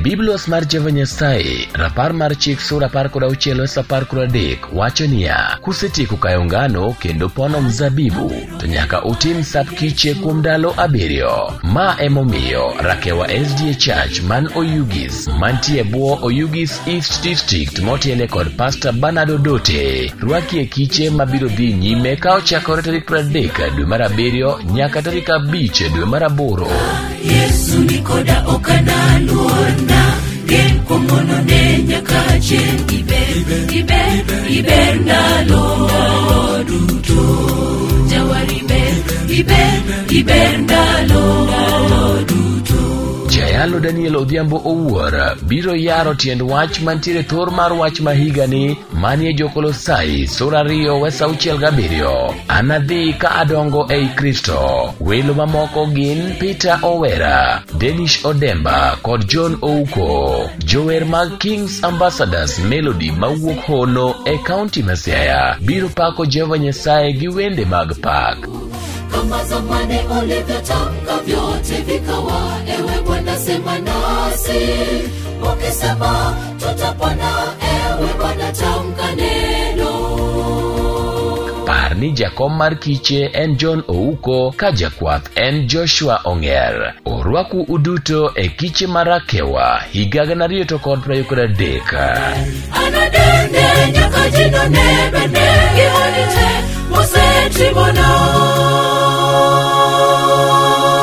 Biblos mar Jehova Nyasaye, rapar mar chik sura 16:13 wacho niya, kusetieko kayo ngano kendo pono mzabibu, to nyaka utim sap kiche kuom ndalo 7. Ma emomiyo Rakewa SDA Church man Oyugis, mantie bwo Oyugis East District motiele kod Pastor Bernardo Dote, rwakie kiche mabiro dhi nyime ka ochakore tarik 30 dwe mar 7 nyaka tarik 5 dwe mar 8. Yesu nikoda okana luona gen komono ne nyaka chen iber ndalo duto jawari iber ndalo duto. Jayalo Daniel Odhiambo owuor biro yaro tiend wach mantiere thor mar wach mahigani manie Jokolosai sura 2:6-7. Anadhi ka adongo ei Kristo. Welo mamoko gin Peter Owera, Denish Odemba kod John Ouko. Jower mag King's Ambassadors Melody mawuok Hono e kaunti ma Siaya biro pako Jehova Nyasaye gi wende mag pak. Kama zamani ulivyotaka vyote vikawa, ewe Bwana sema nasi. Ukisema tutapona, ewe Bwana tamka neno. Parni jakom mar kiche en John Ouko, ka jakwath en Joshua Onger. Orwaku uduto e kiche mar Rakewa higa 2023. Anadende nyaka jino nebene gihonite mose tribona.